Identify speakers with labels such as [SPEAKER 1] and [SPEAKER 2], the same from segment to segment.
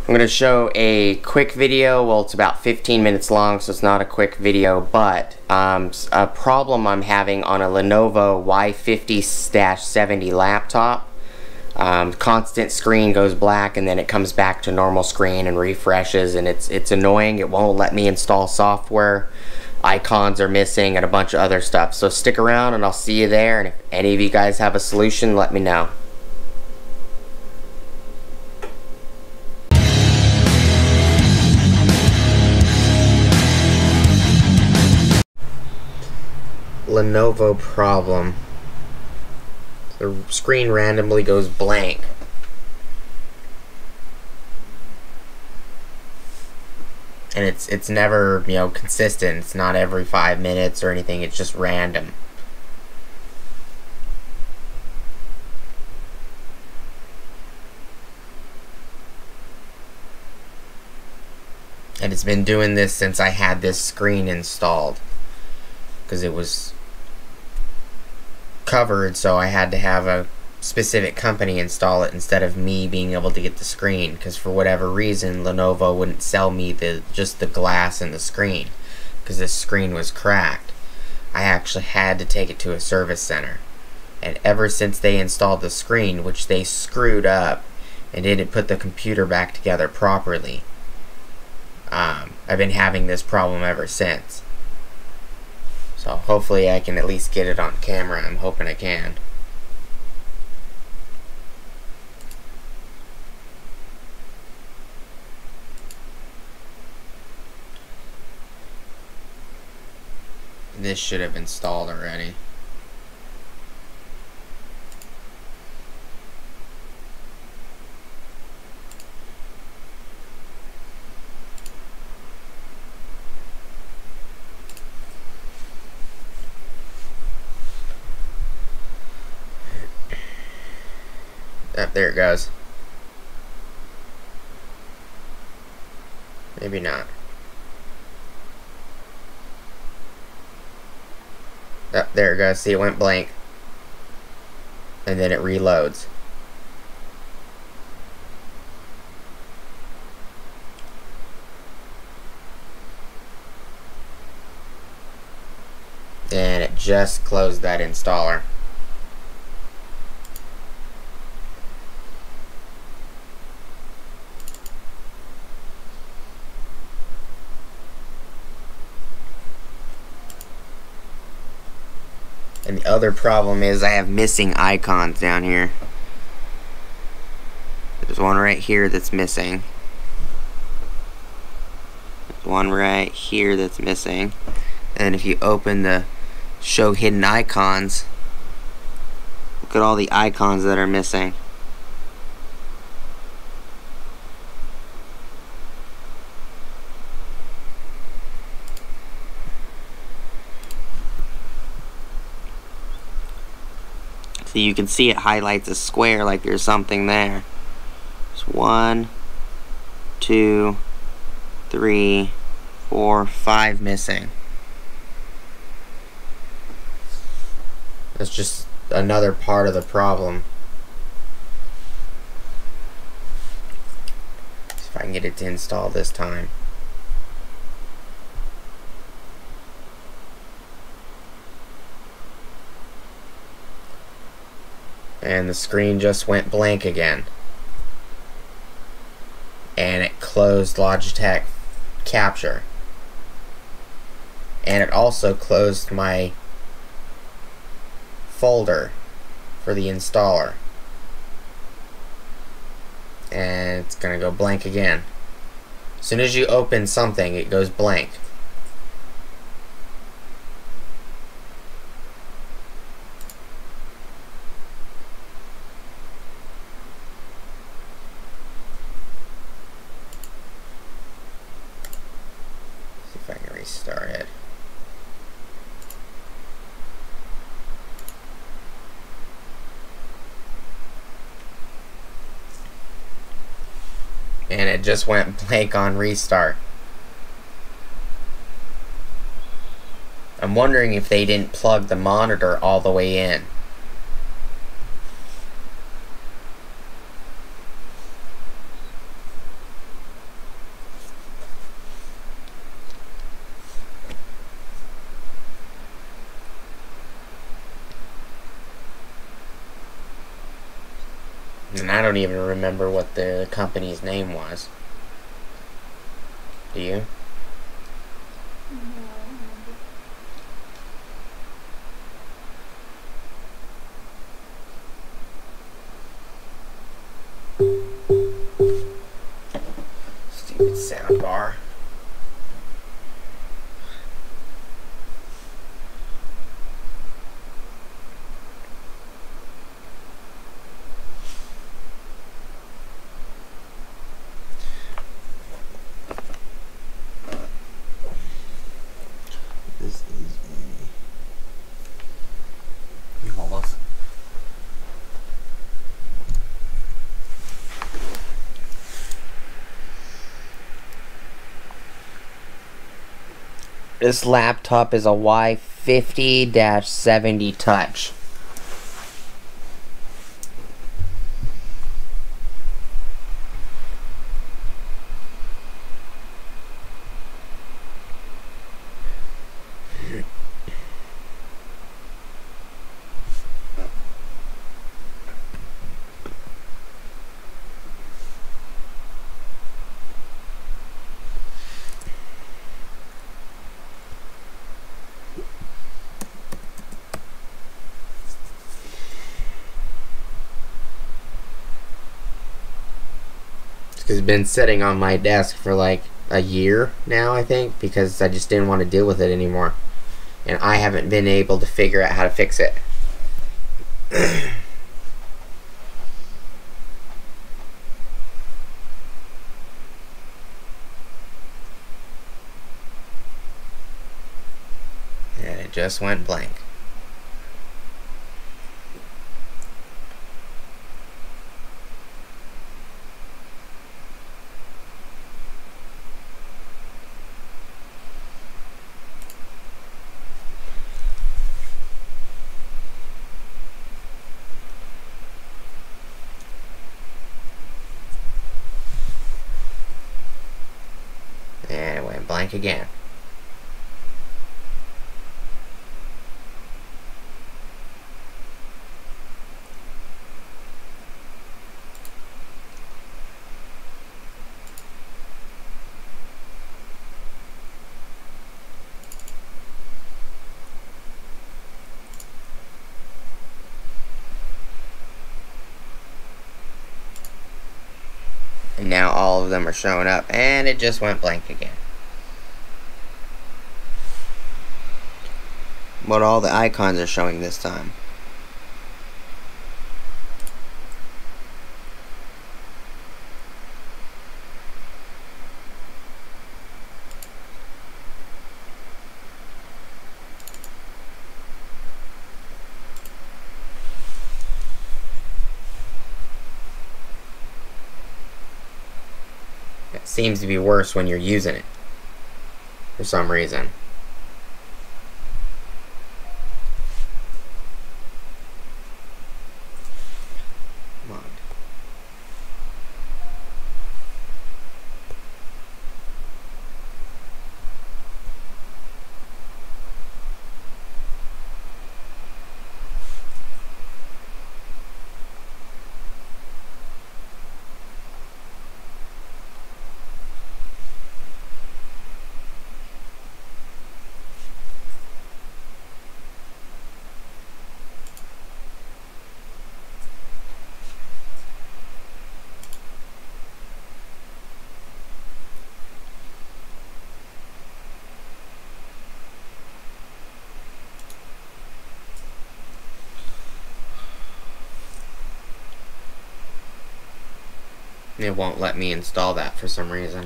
[SPEAKER 1] I'm going to show a quick video. Well, it's about 15 minutes long, so it's not a quick video, but a problem I'm having on a Lenovo Y50-70 laptop. Constant screen goes black and then it comes back to normal screen and refreshes, and it's annoying. It won't let me install software. Icons are missing and a bunch of other stuff. So stick around and I'll see you there, and if any of you guys have a solution, let me know. Lenovo problem. The screen randomly goes blank. And it's never, consistent. It's not every 5 minutes or anything. It's just random. And it's been doing this since I had this screen installed, because it was covered, so I had to have a specific company install it instead of me being able to get the screen, because for whatever reason Lenovo wouldn't sell me just the glass and the screen, because this screen was cracked. I actually had to take it to a service center, and ever since they installed the screen, which they screwed up and didn't put the computer back together properly, I've been having this problem ever since. So hopefully I can at least get it on camera. I'm hoping I can. This should have installed already. There it goes. Maybe not. There it goes. See, it went blank. And then it reloads. And it just closed that installer. And the other problem is I have missing icons down here. There's one right here that's missing. There's one right here that's missing. And if you open the show hidden icons, look at all the icons that are missing. So you can see it highlights a square like there's something there. There's 1, 2, 3, 4, 5 missing. That's just another part of the problem. See if I can get it to install this time. And the screen just went blank again. And it closed Logitech Capture. And it also closed my folder for the installer. And it's gonna go blank again. As soon as you open something, it goes blank. If I can restart it. And it just went blank on restart. I'm wondering if they didn't plug the monitor all the way in. reason, I don't even remember what the company's name was. Do you? Stupid sound bar.
[SPEAKER 2] This is a. You hold this.
[SPEAKER 1] This laptop is a Y50-70 Touch. It's been sitting on my desk for like a year now, I think, because I just didn't want to deal with it anymore. And I haven't been able to figure out how to fix it. And it just went blank. And it went blank again. And now all of them are showing up, and it just went blank again. But all the icons are showing this time. It seems to be worse when you're using it, for some reason. Come on. It won't let me install that for some reason.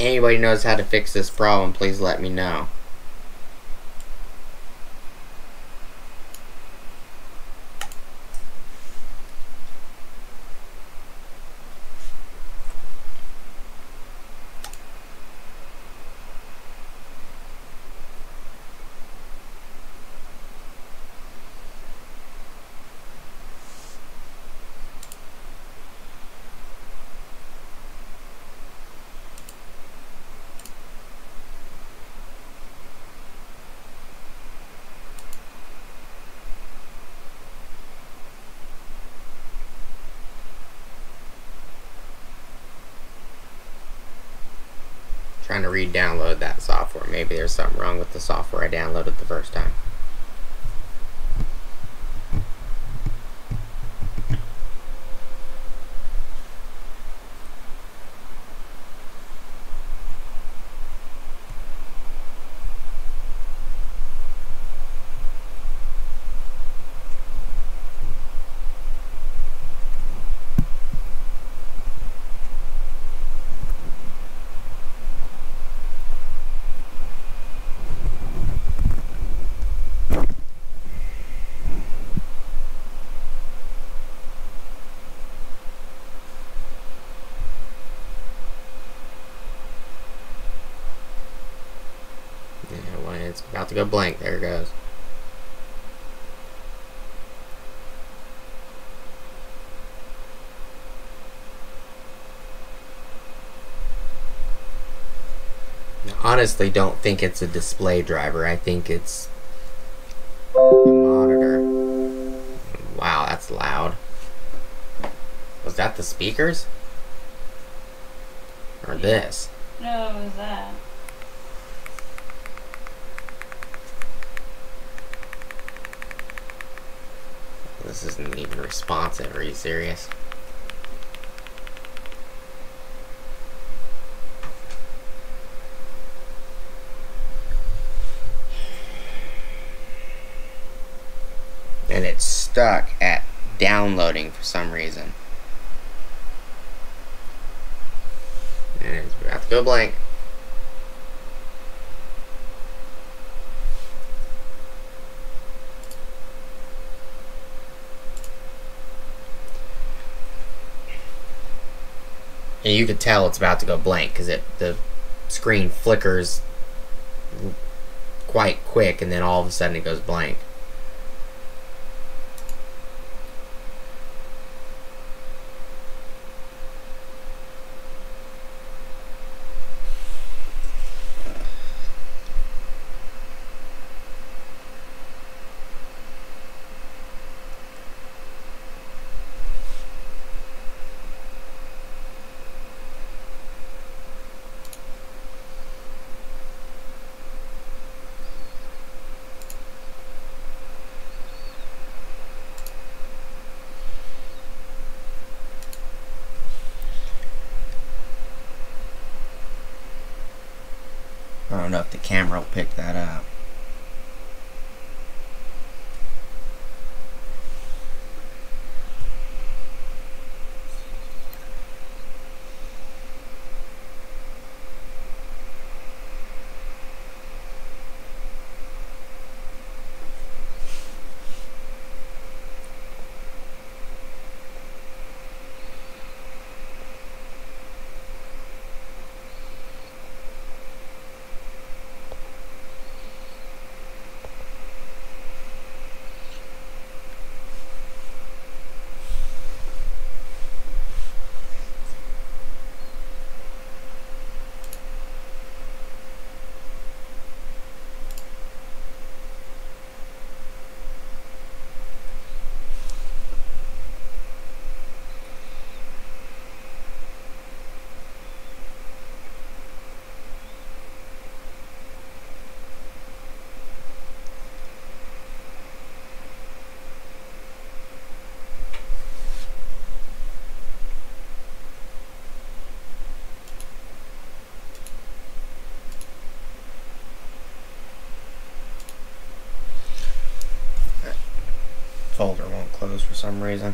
[SPEAKER 1] anybody knows how to fix this problem, please let me know. Trying to re-download that software. Maybe there's something wrong with the software I downloaded the first time. It's about to go blank. There it goes. I honestly don't think it's a display driver. I think it's the monitor. Wow, that's loud. Was that the speakers? Or this?
[SPEAKER 3] No, it was that.
[SPEAKER 1] This isn't even responsive. Are you serious? And it's stuck at downloading for some reason. And it's about to go blank. And you could tell it's about to go blank because the screen flickers quite quick and then all of a sudden it goes blank. I don't know if the camera will pick that up. Folder won't close for some reason.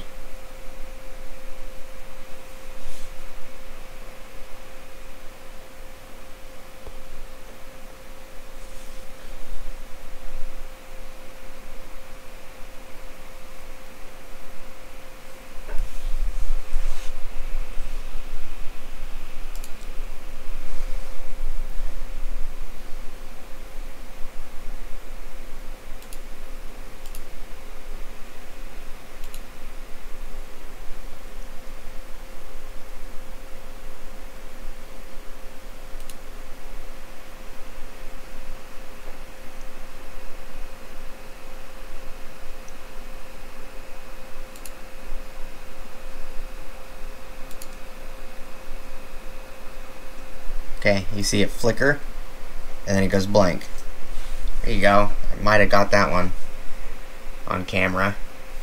[SPEAKER 1] Okay, you see it flicker, and then it goes blank. There you go. I might have got that one on camera.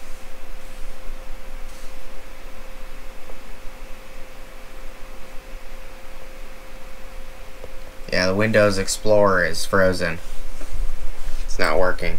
[SPEAKER 1] Yeah, the Windows Explorer is frozen. It's not working.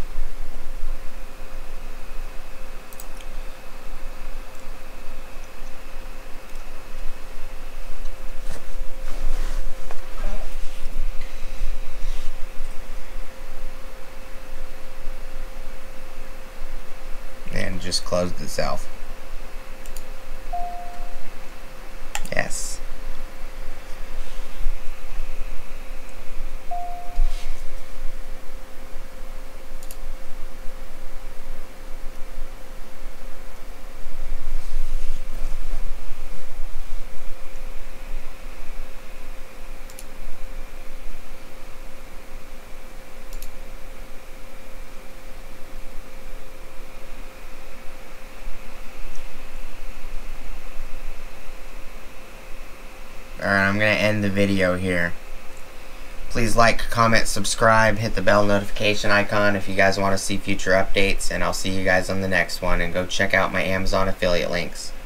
[SPEAKER 1] And just closed itself. Yes. Alright, I'm going to end the video here. Please like, comment, subscribe, hit the bell notification icon if you guys want to see future updates, and I'll see you guys on the next one, and go check out my Amazon affiliate links.